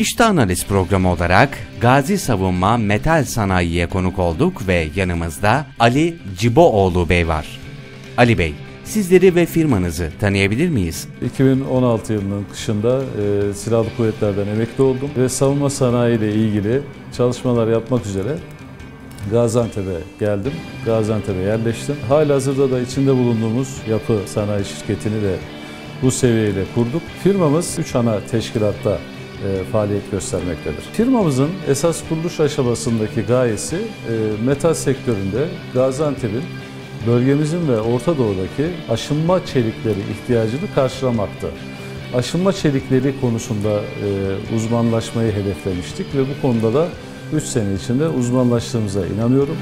İşte Analiz programı olarak Gazi Savunma Metal Sanayi'ye konuk olduk ve yanımızda Ali Ciboğlu Bey var. Ali Bey, sizleri ve firmanızı tanıyabilir miyiz? 2016 yılının kışında Silahlı Kuvvetler'den emekli oldum ve savunma sanayi ile ilgili çalışmalar yapmak üzere Gaziantep'e geldim. Gaziantep'e yerleştim. Halihazırda da içinde bulunduğumuz yapı sanayi şirketini de bu seviyeyle kurduk. Firmamız 3 ana teşkilatta faaliyet göstermektedir. Firmamızın esas kuruluş aşamasındaki gayesi metal sektöründe Gaziantep'in bölgemizin ve Orta Doğu'daki aşınma çelikleri ihtiyacını karşılamaktı. Aşınma çelikleri konusunda uzmanlaşmayı hedeflemiştik ve bu konuda da 3 sene içinde uzmanlaştığımıza inanıyorum.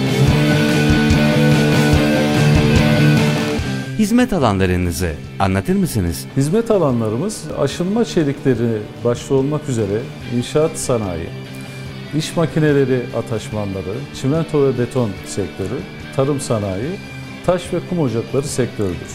Hizmet alanlarınızı anlatır mısınız? Hizmet alanlarımız aşınma çelikleri başta olmak üzere inşaat sanayi, iş makineleri ataşmanları, çimento ve beton sektörü, tarım sanayi, taş ve kum ocakları sektörüdür.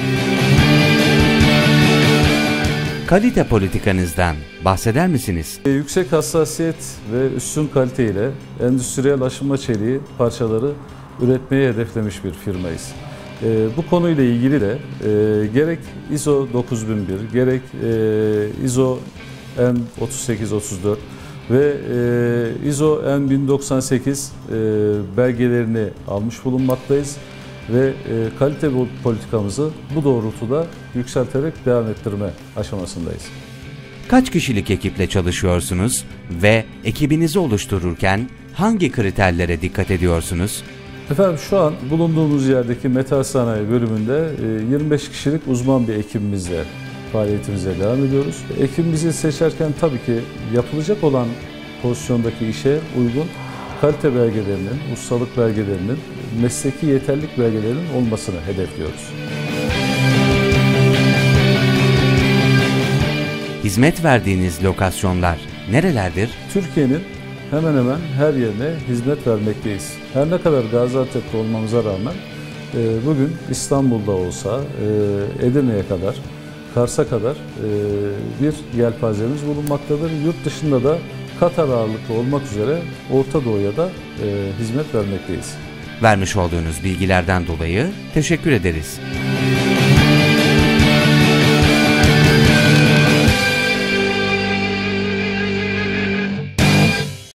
Kalite politikanızdan bahseder misiniz? Yüksek hassasiyet ve üstün kalite ile endüstriyel aşınma çeliği parçaları üretmeyi hedeflemiş bir firmayız. Bu konuyla ilgili de gerek ISO 9001, gerek ISO N3834 ve ISO N1098 belgelerini almış bulunmaktayız ve kalite politikamızı bu doğrultuda yükselterek devam ettirme aşamasındayız. Kaç kişilik ekiple çalışıyorsunuz ve ekibinizi oluştururken hangi kriterlere dikkat ediyorsunuz? Efendim şu an bulunduğumuz yerdeki metal sanayi bölümünde 25 kişilik uzman bir ekibimizle faaliyetimize devam ediyoruz. Ekibimizi seçerken tabii ki yapılacak olan pozisyondaki işe uygun kalite belgelerinin, ustalık belgelerinin, mesleki yeterlilik belgelerinin olmasını hedefliyoruz. Hizmet verdiğiniz lokasyonlar nerelerdir? Türkiye'nin hemen hemen her yerine hizmet vermekteyiz. Her ne kadar Gaziantep'te olmamıza rağmen bugün İstanbul'da olsa Edirne'ye kadar, Kars'a kadar bir yelpazemiz bulunmaktadır. Yurt dışında da Katar ağırlıklı olmak üzere Orta Doğu'ya da hizmet vermekteyiz. Vermiş olduğunuz bilgilerden dolayı teşekkür ederiz.